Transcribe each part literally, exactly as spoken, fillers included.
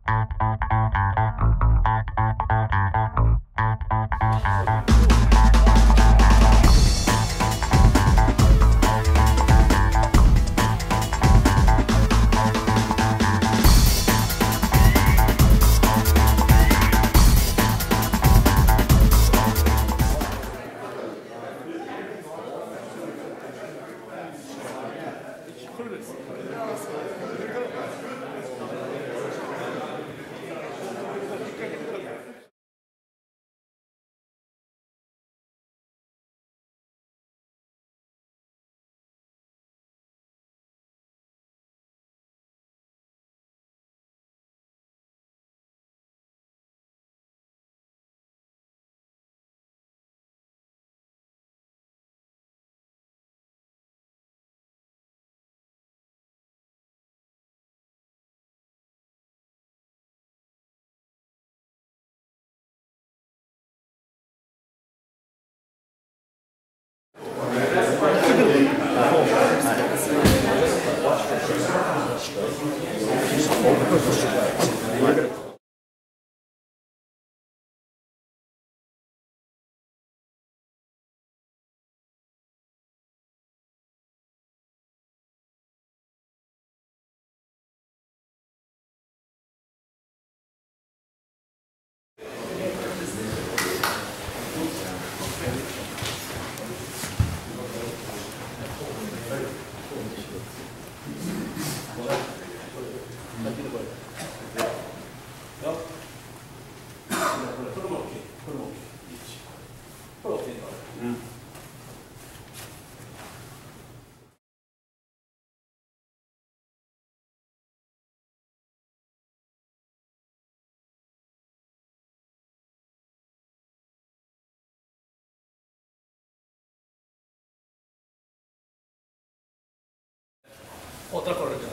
Oh,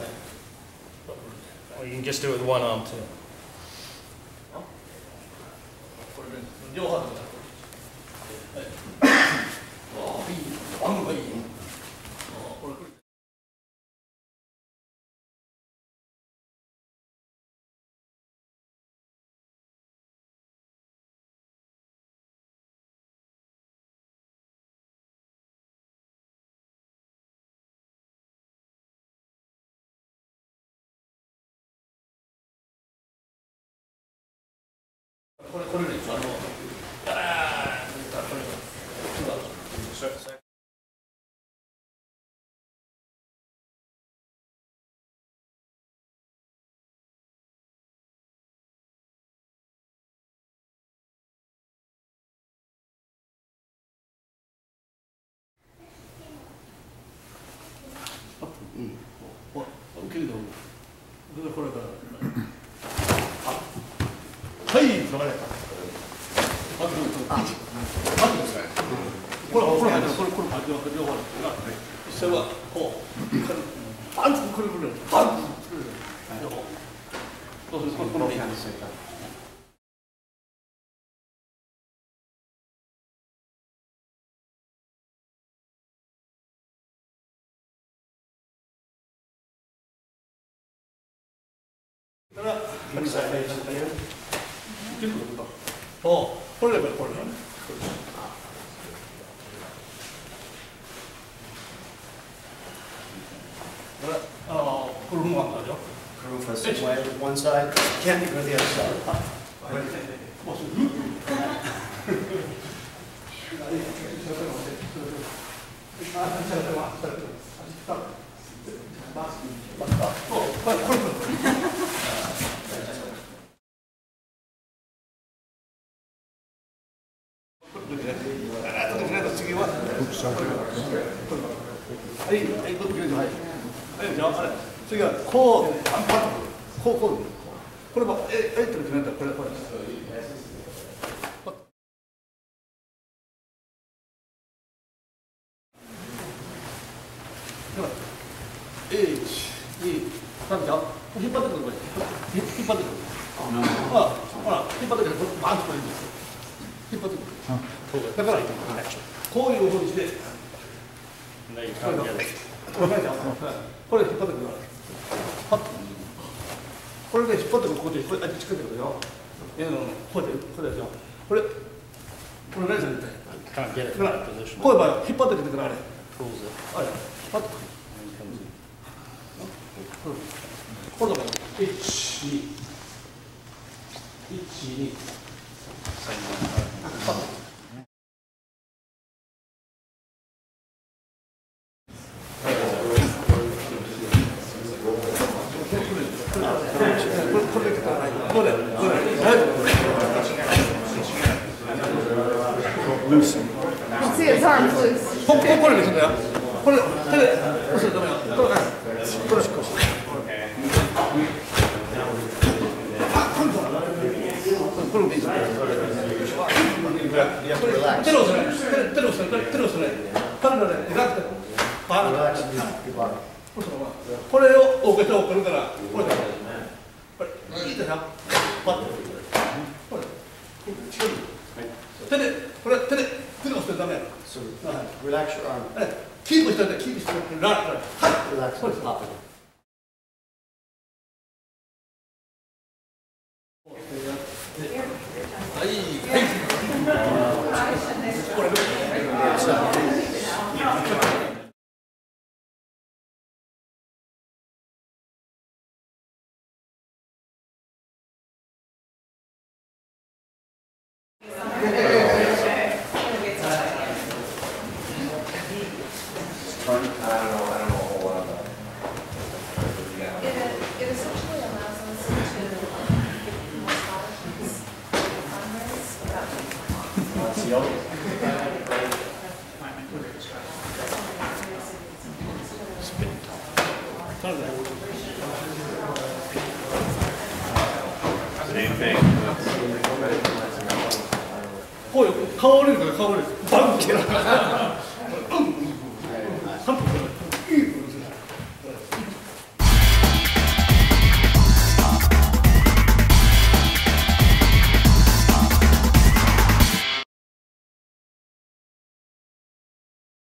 you can just do it with one arm too. 어, 홀레벨, 홀레벨. 어, 그런 거 같죠? Groove first way with one side, can't go the other side. 저기가 코 안팎 코 코. 그래 봐. 에 에이트를 그랬다. 그래 그래. H, E, 그다음 자, 힘 받는 거지. 힘, 힘 받는 거. 어, 어, 힘 받는 거 많이 보이는 거. 힘 받는 거. 그러니까 코 이거 보이지. 네, 그래. 그래, 힘 받는 거. 헛. これで引っ張ってここでこれあっちつけてくるよ。えのこうでこうですよ。これこれ何するんだよ。 Can't get it だ in から that position. こういう場合は引っ張ってきてくれあれ。 Pulls it あれ引っ張ってくる。 and comes in. これだから一二一二。 Same one. これでからない。これこれ。 Loosen. See his arms loose. こここれですんだよ。これ手で押すとダメよ。これこれこれ。あ、これこれ。これでいいです。手を押すね。手を押すね。手を押すね。パンダでリラックス。パンダ。これを置けておくからこれだ。これいいですよ。パッと。これ。手でこれ手で手で押してダメよ。 So relax your arm. キープしててキープしててラッはい。 Relax そうです。 the top of it. はいはい。これ。 I don't know, I don't know a whole lot about it. It, it essentially allows us to give more scholarships to fundraise without. What's the other? Same thing. こうよ顔折れるから顔折れる。バンって。うん。